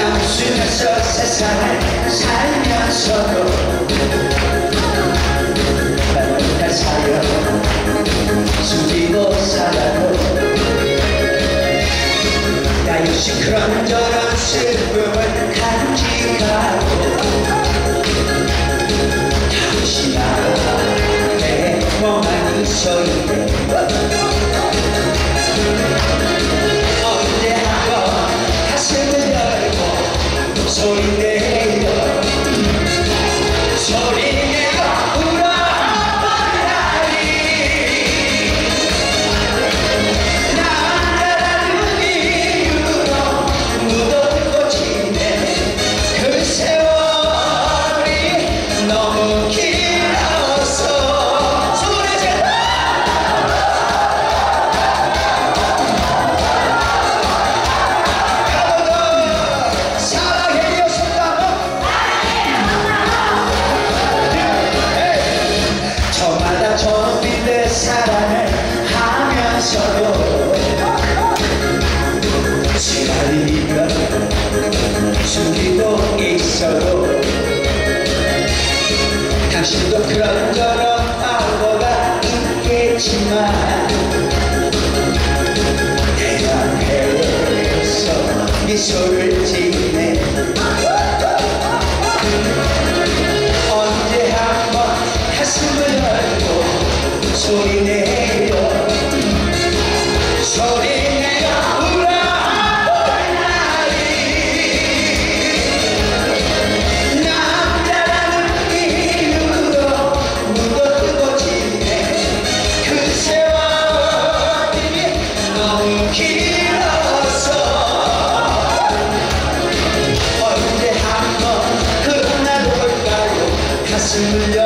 웃으면서 세상을 살면서도 날 사려 숨기고 살아도 나 역시 그런저런 슬픔을 간직하고 당신 나의 멍하니 서있네. 언제 한번 가슴을 열고 소리내요 소리내어 울어버리라니. 남자라는 이유로 묻어두고 지내 그 세월이 너무 길어서. 저빛의 사랑을 하면서도 시간이면 숨기고 있어도 당신도 그런저런 바보가 있겠지만 내가 배워서 미소를 짓네. 언제 한번 가슴을 열고 소리내요 소리내어 울어버리라니. 남자라는 이유로 묻어두고 지내 그 세월이 너무 길어서. 언제 한번 그날 올까요 가슴을